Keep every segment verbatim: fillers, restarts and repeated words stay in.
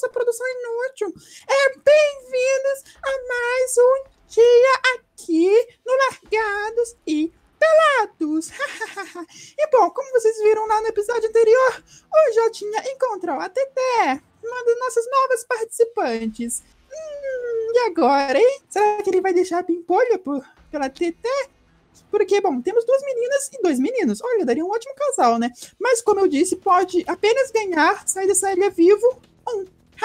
essa produção inútil. É, bem-vindos a mais um dia aqui no Largados e Pelados. E bom, como vocês viram lá no episódio anterior, o Jotinha encontrou a Teté, uma das nossas novas participantes. Hum, e agora, hein? Será que ele vai deixar a pimpolha por, pela Teté? Porque, bom, temos duas meninas e dois meninos. Olha, daria um ótimo casal, né? Mas, como eu disse, pode apenas ganhar, sair dessa ilha vivo, um.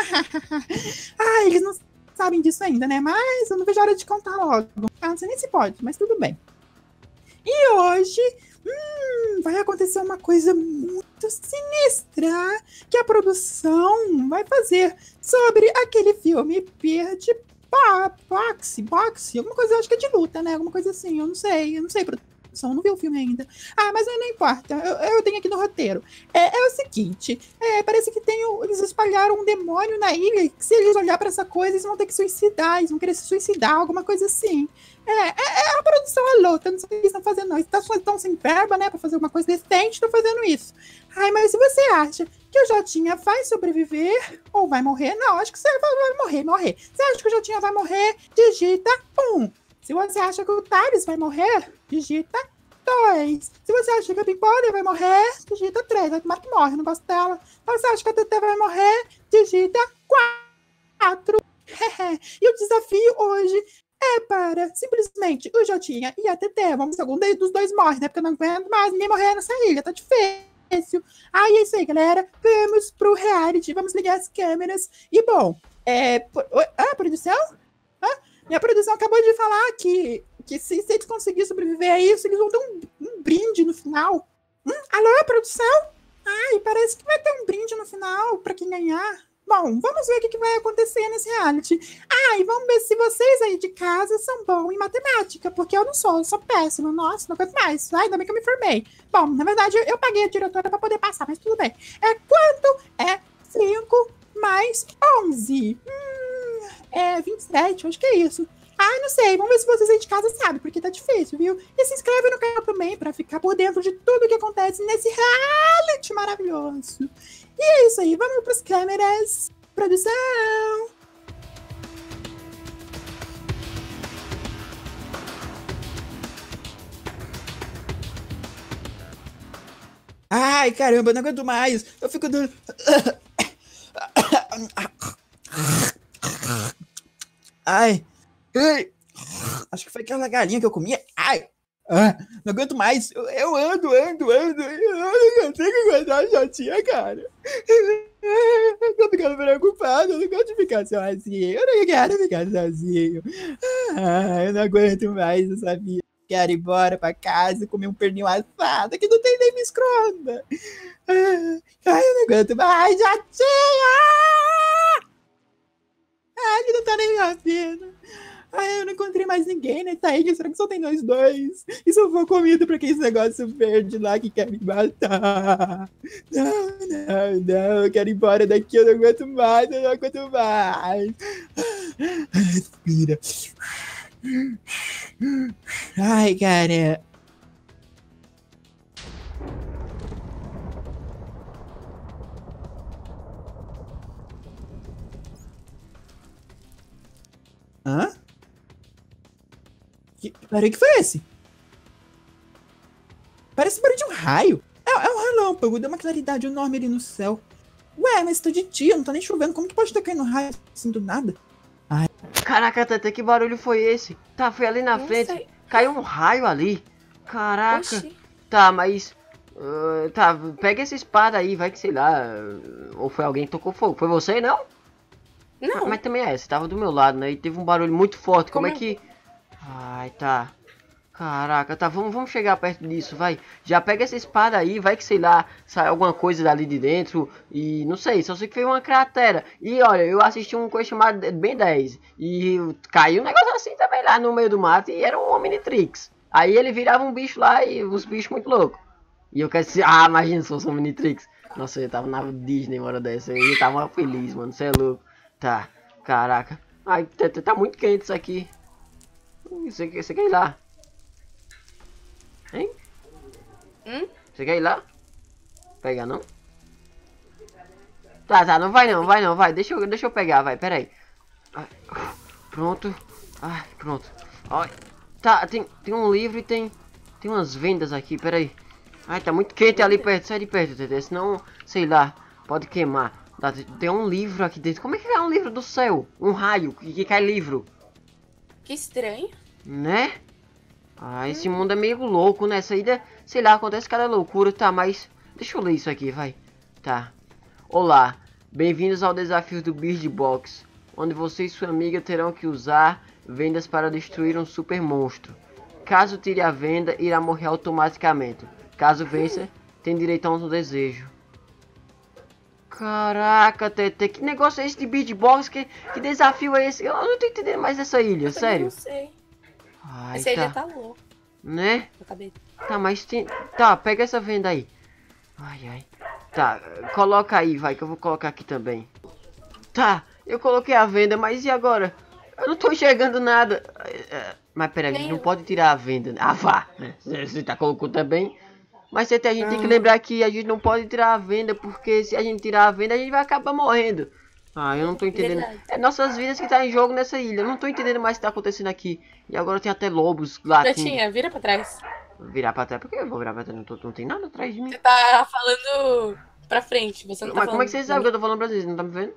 Ah, eles não sabem disso ainda, né? Mas eu não vejo a hora de contar logo. Ah, não sei nem se pode, mas tudo bem. E hoje, hum, vai acontecer uma coisa muito sinistra que a produção vai fazer sobre aquele filme Bird Boxe, boxe, alguma coisa, eu acho que é de luta, né? Alguma coisa assim, eu não sei, eu não sei, produção, eu não vi o filme ainda. Ah, mas não, não importa, eu, eu tenho aqui no roteiro. É, é o seguinte, é, parece que tem, eles espalharam um demônio na ilha, que se eles olhar pra essa coisa, eles vão ter que suicidar, eles vão querer se suicidar, alguma coisa assim. É, é, é a produção é louca, não sei o que eles estão fazendo, não. Eles estão sem verba, né, pra fazer alguma coisa decente, estão fazendo isso. Ai, mas se você acha que o Jotinha vai sobreviver ou vai morrer, não, acho que você vai, vai morrer, morrer. Você acha que o Jotinha vai morrer? Digita um. Se você acha que o Thales vai morrer, digita dois. Se você acha que a Pimpolha vai morrer, digita três. Tomara que morre, não gosto dela. Se você acha que a Teté vai morrer, digita quatro. E o desafio hoje é para, simplesmente, o Jotinha e a Teté. Vamos ver se algum dos dois morre, né? Porque eu não aguento mais ninguém morrer nessa ilha, tá difícil. Ah, e é isso aí, galera. Vamos pro reality, vamos ligar as câmeras. E, bom, é... Ah, produção? Ah, minha produção acabou de falar que, que se, se eles conseguirem sobreviver a isso, eles vão ter um, um brinde no final. Hum, alô, produção? Ai, parece que vai ter um brinde no final pra quem ganhar. Bom, vamos ver o que, que vai acontecer nesse reality. Ah, e vamos ver se vocês aí de casa são bons em matemática, porque eu não sou, eu sou péssima. Nossa, não aguento mais. Ai, ainda bem que eu me formei. Bom, na verdade, eu, eu paguei a diretora para poder passar, mas tudo bem. É quanto é cinco mais onze? Hum, é vinte e sete, acho que é isso. Ah, não sei, vamos ver se vocês aí de casa sabem, porque tá difícil, viu? E se inscreve no canal também para ficar por dentro de tudo que acontece nesse reality maravilhoso. E é isso aí, vamos para as câmeras. Produção! Ai, caramba, eu não aguento mais. Eu fico do... Ai. Ai. Acho que foi aquela galinha que eu comia. Ai. Ah, não aguento mais. Eu, eu ando, ando, ando. Eu não consigo aguentar a Jotinha, cara. Eu tô ficando preocupado. Eu não gosto de ficar sozinho. Eu não quero ficar sozinho. Ah, eu não aguento mais essa vida. Quero ir embora pra casa, comer um pernil assado que não tem nem micro-ondas. Ai, eu não aguento mais, Jotinha! Ai, ele não tá nem me ouvindo. Ai, eu não encontrei mais ninguém nessa ilha. Será que só tem nós dois? E só for comida pra aquele negócio verde lá que quer me matar? Não, não, não. Eu quero ir embora daqui. Eu não aguento mais. Eu não aguento mais. Respira. Ai, cara. Hã? Que barulho que foi esse? Parece barulho de um raio. É, é um relâmpago, deu uma claridade enorme ali no céu. Ué, mas tá de dia, não tá nem chovendo. Como que pode ter caído um raio assim do nada? Ai. Caraca, Tete, que barulho foi esse? Tá, foi ali na não frente. Sei. Caiu um raio ali. Caraca. Oxi. Tá, mas... Uh, tá, pega essa espada aí, vai que sei lá. Ou foi alguém que tocou fogo. Foi você, não? Não. Ah, mas também é, você tava do meu lado, né? E teve um barulho muito forte. Como, Como é que... Ai, tá. Caraca, tá, vamos, vamos chegar perto disso, vai. Já pega essa espada aí, vai que sei lá, sai alguma coisa dali de dentro. E não sei, só sei que foi uma cratera. E olha, eu assisti uma coisa chamada Ben dez. E caiu um negócio assim também lá no meio do mato. E era um Omnitrix. Aí ele virava um bicho lá e uns bichos muito loucos. E eu quero dizer, ah, imagina se fosse um Omnitrix. Nossa, eu tava na Disney uma hora dessa. Eu tava feliz, mano, você é louco. Tá, caraca. Ai, tá, tá muito quente isso aqui. Isso aqui, isso aqui é lá. Hein? Hum? Você quer ir lá? Pegar não? Tá, tá, não vai não, vai não, vai. Deixa eu, deixa eu pegar, vai, pera aí. Ai, pronto. Ai, pronto. Ai, tá, tem, tem um livro e tem, tem umas vendas aqui, pera aí. Ai, tá muito quente ali perto, sai de perto, T T, senão, sei lá, pode queimar. Tá, tem um livro aqui dentro. Como é que é um livro do céu? Um raio que, que cai livro. Que estranho. Né? Ah, esse hum. mundo é meio louco, né? Essa ilha, sei lá, acontece cada loucura, tá, mas... Deixa eu ler isso aqui, vai. Tá. Olá, bem-vindos ao desafio do Bird Box, onde você e sua amiga terão que usar vendas para destruir um super monstro. Caso tire a venda, irá morrer automaticamente. Caso vença, tem direito a um desejo. Caraca, Tete, que negócio é esse de Bird Box? Que, que desafio é esse? Eu não tô entendendo mais essa ilha, eu sério. Não sei. Ai, essa tá. ilha tá louca. Né? Tá, mas tem... Tá, pega essa venda aí. Ai, ai. Tá, coloca aí, vai, que eu vou colocar aqui também. Tá, eu coloquei a venda, mas e agora? Eu não tô enxergando nada. Mas peraí, a gente não pode tirar a venda. Ah, vá. Você tá colocou também. Mas até a gente tem que lembrar que a gente não pode tirar a venda, porque se a gente tirar a venda, a gente vai acabar morrendo. Ah, eu não tô entendendo. Verdade. É nossas vidas que tá em jogo nessa ilha. Eu não tô entendendo mais o que tá acontecendo aqui. E agora tem até lobos lá. Gatinha, vira pra trás. Virar pra trás? Por que eu vou virar pra trás? Não, tô, não tem nada atrás de mim. Você tá falando pra frente, você não tá Mas falando... como é que você sabe que eu tô falando pra vocês? Não tá me vendo?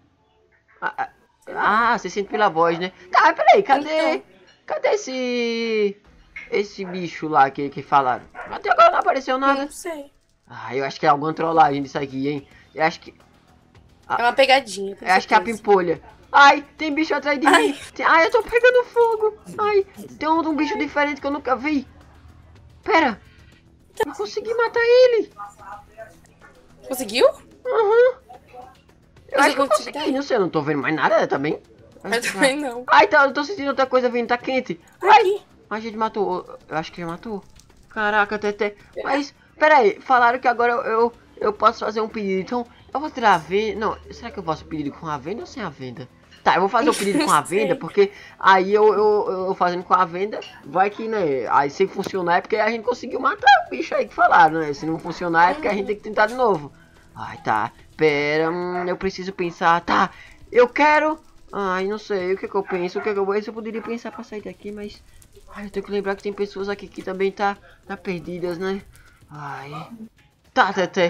Ah, ah, ah, você sente pela voz, né? Tá, peraí, cadê... Então. Cadê esse... Esse bicho lá que, que falaram? Até agora não apareceu nada. Eu não sei. Ah, eu acho que é alguma trollagem disso aqui, hein? Eu acho que... Ah, é uma pegadinha. Eu acho que é a pimpolha. Ai, tem bicho atrás de Ai. mim. Tem... Ai, eu tô pegando fogo. Ai, tem um, um bicho diferente que eu nunca vi. Pera. Eu consegui matar ele. Conseguiu? Aham. Uhum. Eu acho que eu consegui. Não sei, eu não tô vendo mais nada também. Eu também não. Ai, tá, eu tô sentindo outra coisa vindo, tá quente. Ai, a gente matou. Eu acho que já matou. Caraca, Tete. Mas, pera aí, falaram que agora eu, eu, eu posso fazer um pedido. Então, eu vou tirar a venda. Não, será que eu faço o pedido com a venda ou sem a venda? Tá, eu vou fazer o pedido com a venda, porque aí eu, eu, eu fazendo com a venda, vai que, né, aí se funcionar é porque a gente conseguiu matar o bicho aí que falaram, né? Se não funcionar é porque a gente tem que tentar de novo. Ai, tá, pera, hum, eu preciso pensar, tá, eu quero... Ai, não sei, o que que eu penso, o que que eu penso, eu poderia pensar pra sair daqui, mas... Ai, eu tenho que lembrar que tem pessoas aqui que também tá, tá perdidas, né? Ai... Tá, Tete,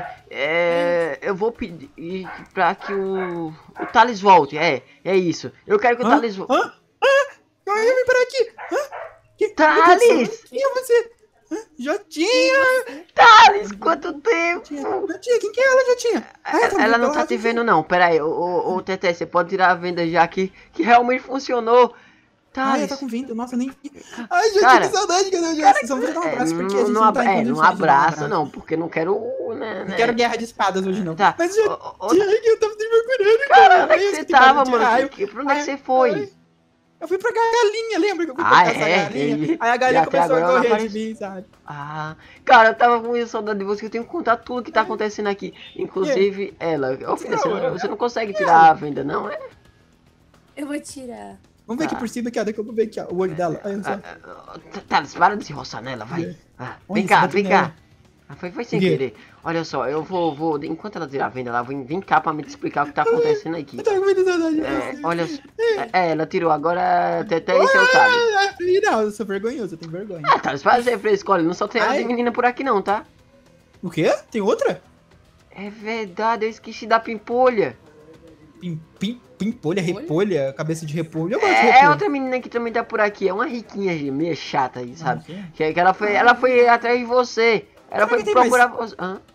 é, eu vou pedir pra que o, o Thales volte, é, é isso. Eu quero que o Hã? Thales volte. Hã? Hã? Eu vim para aqui. Hã? Que, Thales! Quem é você? Hã? Jotinha! Thales, quanto tempo! Jotinha, quem que é ela, Jotinha? Ah, ela ela não tá te vendo não, pera aí, ô, ô, ô Tete, você pode tirar a venda já que, que realmente funcionou. Ah, ela tá com venda, nossa, nem... Ai, gente, cara, que saudade, cara, cara, só vou dar um abraço, porque a gente não, não tá É, não abraça não, porque não quero... Né, não quero guerra de espadas hoje não. Tá. Mas, gente, eu tava te procurando, cara. Onde é que você tava, mano? Que, pra onde é que você foi? Ai, eu fui pra galinha, lembra que eu fui pra ah, caçar é? galinha? Aí a galinha começou a correr de mim, sabe? Ah, cara, eu tava com muita saudade de você, que eu tenho que contar tudo que tá acontecendo aqui. Inclusive, ela. Ô, filha, você não, você não consegue tirar a venda, não, é? Eu vou tirar. Vamos ver aqui por cima, cara, que eu vou ver aqui, ó, o olho dela. Aí, ah, ah, tá, para de se roçar nela, vai. É. Ah, vem cá, vem cá. Ah, foi, foi sem querer. Olha só, eu vou, vou, enquanto ela tirar a venda, ela vem, vem cá pra me explicar o que tá acontecendo aqui. Eu tô com muita saudade. É, olha só. É, ela tirou, agora até esse é o Thales. Não, eu sou vergonhoso, eu tenho vergonha. Ah, Thales, faz ser fresco, olha, não só tem ela de menina por aqui não, tá? O quê? Tem outra? É verdade, eu esqueci da pimpolha. Pim, pim, pimpolha, repolha, cabeça de repolho. Eu gosto é, de repolho. É outra menina que também tá por aqui, é uma riquinha meio chata aí, sabe? Ah, que, que ela foi, ela foi atrás de você. Ela Será foi procurar mais... você. Hã?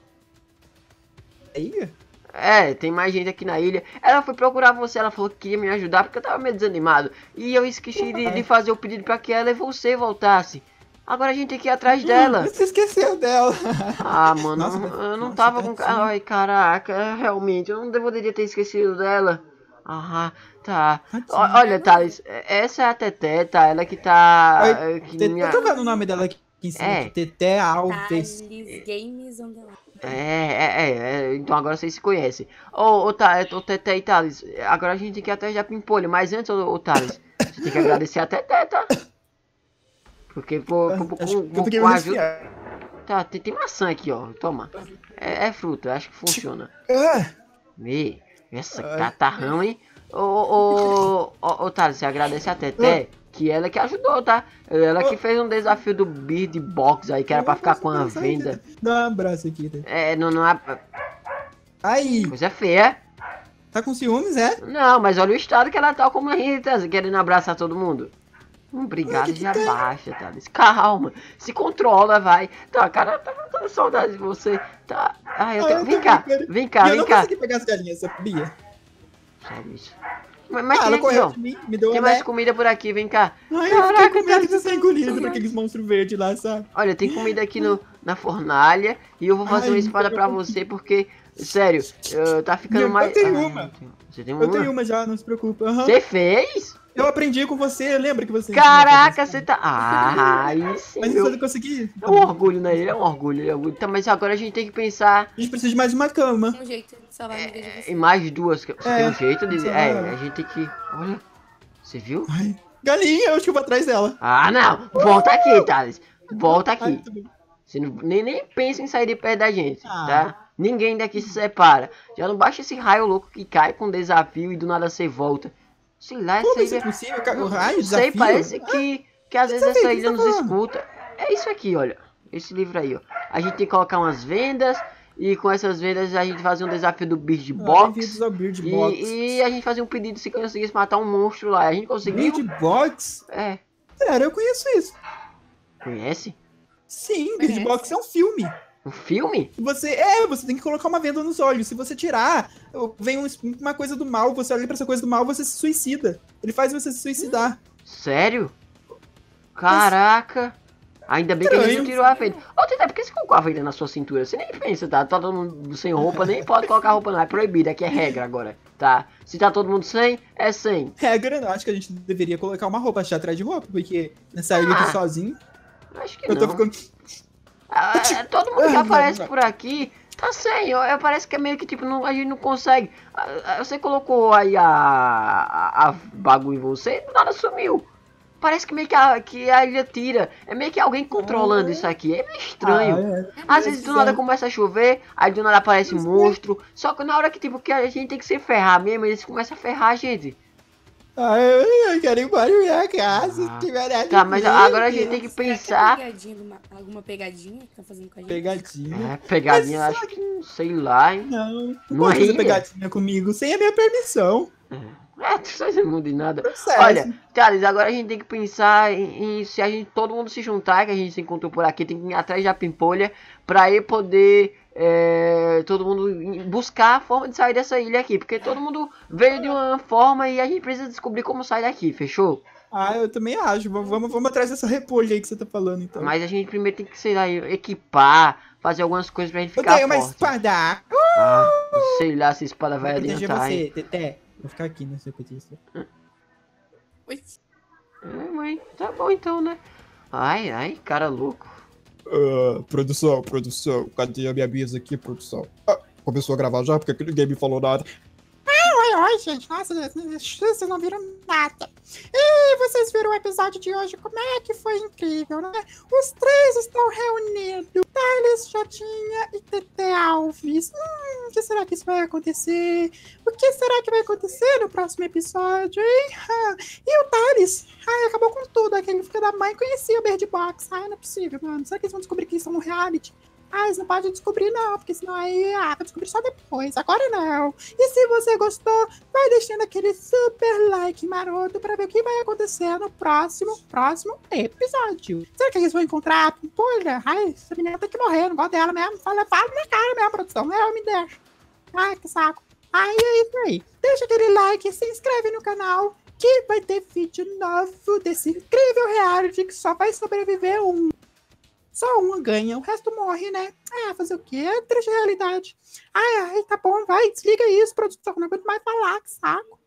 É ilha? É, tem mais gente aqui na ilha. Ela foi procurar você, ela falou que queria me ajudar porque eu tava meio desanimado. E eu esqueci de, de fazer o pedido pra que ela e você voltasse. Agora a gente tem que ir atrás dela. Você esqueceu dela. Ah, mano, nossa, eu não nossa, tava com... Ai, caraca, realmente, eu não deveria ter esquecido dela. Aham, tá. Olha, Thales, essa é a Teté, tá? Ela que tá... Oi, que Teté, minha... eu tô vendo o nome dela aqui em cima, é. Teté Alves. Thales Games on the line. É, é, é, então agora vocês se conhecem. Ô, ô, tá, ô, Teté e Thales, agora a gente tem que ir atrás da pimpolha, mas antes, ô, ô Thales, você tem que agradecer a Teté, tá? Porque por, por, por, acho por, que com a ajuda... Tá, tem, tem maçã aqui, ó. Toma. É, é fruta, acho que funciona. Ah, Me, essa Ai. catarrão, hein? Ô, ô, ô, ô, Thales, você agradece a Teté, que ela que ajudou, tá? Ela que fez um desafio do Beard Box aí, que era pra ficar com a venda. Dá um abraço aqui, tá? É, não, não é... Aí, Coisa feia. tá com ciúmes, é? Não, mas olha o estado que ela tá como a Rita, querendo abraçar todo mundo. Obrigado, já baixa, Thales. Calma, se controla, vai. Tá, cara, tá com saudade de você. Tá. Ah, eu Ah, tenho... eu Vem tô cá, brincando. vem cá, E eu vem não cá. consegui pegar as galinhas, sabia? Sério isso. Mas, mas Ah, tem ela aqui, correu ó. de mim, me deu Tem uma mais lé. comida por aqui, vem cá. Ai, eu fiquei Caraca, com medo de Thales, ser engolido por aqueles monstros verdes lá, sabe? olha, tem comida aqui no, na fornalha e eu vou fazer Ai, uma espada eu pra não você porque, sério, uh, tá ficando Eu mais... tenho Ah, uma. Você tem Eu uma? tenho uma já, não se preocupe. Aham. Você fez? Eu aprendi com você, lembra que você... ensinou a Caraca, fazer você isso? tá... Ah, aí sim, Mas isso eu meu. não consegui. É um orgulho, né? Ele é um orgulho, ele é um orgulho. Tá, mas agora a gente tem que pensar A gente precisa de mais uma cama. Um jeito de salvar a amiga de em você. mais duas. Você É, tem um jeito de... isso É, é. a gente tem que... Olha, você viu? Ai, galinha, eu acho que eu vou atrás dela. Ah, não! Volta aqui, Thales. Volta Ai, aqui. tá bom. Você não, nem, nem pensa em sair de perto da gente, Ah. tá? Ninguém daqui se separa. Já não baixa esse raio louco que cai com desafio e do nada você volta. Sei lá, Como essa isso é ilha... possível? Ca- O Não raio, sei, desafio? parece que, que às vezes desafio? essa O que ilha você nos tá falando? escuta. É isso aqui, olha. Esse livro aí, ó. A gente tem que colocar umas vendas e com essas vendas a gente fazer um desafio do Beard Ah, Box. bem-vindos ao Beard Box. E, e a gente fazer um pedido se conseguisse matar um monstro lá. A gente conseguiu? Beard Box? É. Sério, eu conheço isso. Conhece? Sim, Beard Conhece? Box é um filme. Um filme? Você, é, você tem que colocar uma venda nos olhos. Se você tirar, vem um- uma coisa do mal, você olha pra essa coisa do mal, você se suicida. Ele faz você se suicidar. Sério? Caraca! Ainda bem que a gente não Estranho. tirou a venda. Ô, Tete, por que você colocou a venda na sua cintura? Você nem pensa, tá? Tá todo mundo sem roupa, nem pode colocar roupa não. É proibido, aqui é regra agora, tá? Se tá todo mundo sem, é sem. Regra, não. Acho que a gente deveria colocar uma roupa achar atrás de roupa, porque nessa ilha Ah. aqui sozinho, Acho que eu tô não. ficando. Ah, é, todo mundo que Ah, aparece não, não. por aqui tá sem. Eu, eu- parece que é meio que tipo, não, a gente não consegue. Ah, ah, Você colocou aí a, a, a bagulho em você e nada sumiu. Parece que meio que a, que a ilha tira. É meio que alguém controlando Ah. isso aqui. É meio estranho. Ah, é. Às vezes do nada Exato. começa a chover, aí do nada aparece Isso é. monstro. Só que na hora que tipo que a gente tem que se ferrar mesmo, eles começam a ferrar a gente. Ah, eu, eu quero ir embora pra minha casa. Ah. se tiver nada Tá, mas de mim, agora a gente tem Deus. que Será que é pensar. pegadinha de uma- alguma pegadinha que tá fazendo com a gente? Pegadinha. É, pegadinha, Mas acho que não sei lá, hein. Não, não Não pode fazer ri, pegadinha comigo sem a minha permissão. É, tu faz mundo de nada. Processo. Olha, Thales, agora a gente tem que pensar em, em se a gente, todo mundo se juntar, que a gente se encontrou por aqui, tem que ir atrás da Pimpolha, pra aí poder, é, todo mundo em- buscar a forma de sair dessa ilha aqui, porque todo mundo veio de uma forma e a gente precisa descobrir como sair daqui, fechou? Ah, eu também acho. Vamos, vamos, vamos atrás dessa repolho aí que você tá falando, então. Mas a gente primeiro tem que, sei lá, equipar, fazer algumas coisas pra gente eu ficar tenho uma forte. espada. Ah, sei lá se a espada vai Vou proteger adiantar, hein. você, Teté. Vou ficar aqui nessa coisa. Ui. É, mãe, tá bom então, né? Ai, ai, cara louco. Ah, produção, produção, cadê a minha mesa aqui, produção? Ah, começou a gravar já? Porque ninguém me falou nada. Oi, oi, gente. Nossa, vocês não viram nada. E vocês viram o episódio de hoje? Como é que foi incrível, né? Os três estão reunidos. Thales, Jotinha e Teté Alves. Hum, o que será que isso vai acontecer? O que será que vai acontecer no próximo episódio, hein? Ah, e o Thales? Ai, acabou com tudo. Aquele filho da mãe conhecia o Bird Box. Ai, não é possível, mano. Será que eles vão descobrir que isso é um reality? Ah, eles não podem descobrir não, porque senão aí, ah, vai descobrir só depois, agora não. E se você gostou, vai deixando aquele super like maroto pra ver o que vai acontecer no próximo, próximo episódio. Será que eles vão encontrar a Pimpolha? Ai, essa menina tem que morrer, não gosto dela mesmo, fala, fala na cara mesmo, produção, eu me deixo. Ai, que saco. Aí é isso aí. Deixa aquele like, se inscreve no canal, que vai ter vídeo novo desse incrível reality que só vai sobreviver um. Só uma ganha, o resto morre, né? Ah, fazer o quê? É triste realidade. Ai, ai, tá bom, vai, desliga isso, produção, não aguento mais falar, que saco.